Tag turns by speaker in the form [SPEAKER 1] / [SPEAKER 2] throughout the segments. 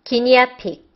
[SPEAKER 1] 기니아픽.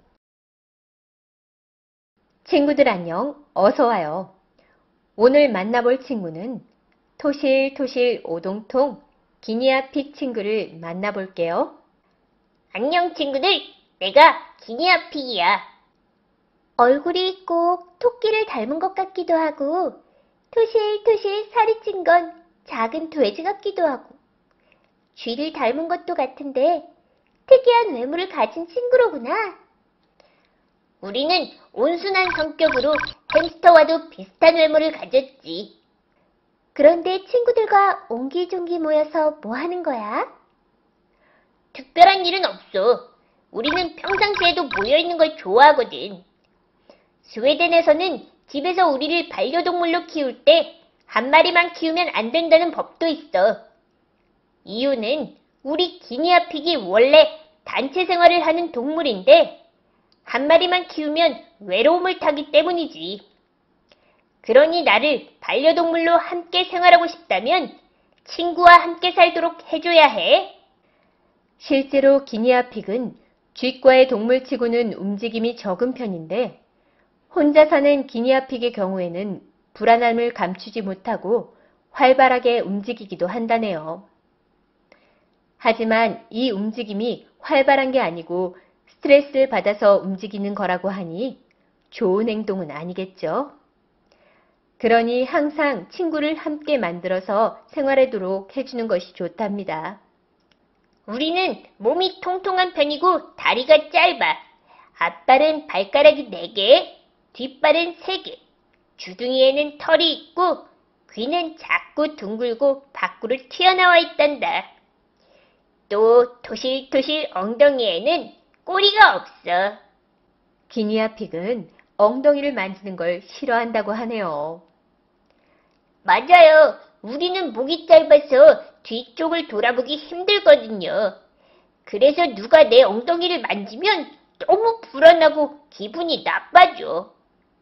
[SPEAKER 1] 친구들 안녕, 어서와요. 오늘 만나볼 친구는 토실토실 오동통 기니아픽 친구를 만나볼게요.
[SPEAKER 2] 안녕 친구들, 내가 기니아픽이야.
[SPEAKER 3] 얼굴이 꼭 토끼를 닮은 것 같기도 하고 토실토실 살이 찐 건 작은 돼지 같기도 하고 쥐를 닮은 것도 같은데 특이한 외모를 가진 친구로구나.
[SPEAKER 2] 우리는 온순한 성격으로 햄스터와도 비슷한 외모를 가졌지.
[SPEAKER 3] 그런데 친구들과 옹기종기 모여서 뭐 하는 거야?
[SPEAKER 2] 특별한 일은 없어. 우리는 평상시에도 모여있는 걸 좋아하거든. 스웨덴에서는 집에서 우리를 반려동물로 키울 때 한 마리만 키우면 안 된다는 법도 있어. 이유는 우리 기니아픽이 원래 단체 생활을 하는 동물인데 한 마리만 키우면 외로움을 타기 때문이지. 그러니 나를 반려동물로 함께 생활하고 싶다면 친구와 함께 살도록 해줘야 해.
[SPEAKER 1] 실제로 기니아픽은 쥐과의 동물치고는 움직임이 적은 편인데 혼자 사는 기니아픽의 경우에는 불안함을 감추지 못하고 활발하게 움직이기도 한다네요. 하지만 이 움직임이 활발한 게 아니고 스트레스를 받아서 움직이는 거라고 하니 좋은 행동은 아니겠죠. 그러니 항상 친구를 함께 만들어서 생활하도록 해주는 것이 좋답니다.
[SPEAKER 2] 우리는 몸이 통통한 편이고 다리가 짧아. 앞발은 발가락이 4개, 뒷발은 3개. 주둥이에는 털이 있고 귀는 작고 둥글고 밖으로 튀어나와 있단다. 또 토실토실 엉덩이에는 꼬리가 없어.
[SPEAKER 1] 기니아픽은 엉덩이를 만지는 걸 싫어한다고 하네요.
[SPEAKER 2] 맞아요. 우리는 목이 짧아서 뒤쪽을 돌아보기 힘들거든요. 그래서 누가 내 엉덩이를 만지면 너무 불안하고 기분이 나빠져.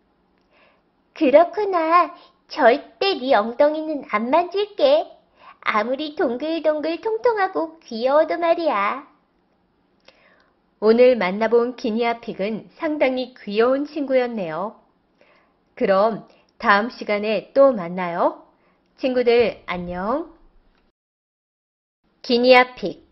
[SPEAKER 3] 그렇구나. 절대 네 엉덩이는 안 만질게. 아무리 동글동글 통통하고 귀여워도 말이야.
[SPEAKER 1] 오늘 만나본 기니아픽은 상당히 귀여운 친구였네요. 그럼 다음 시간에 또 만나요. 친구들 안녕. 기니아픽.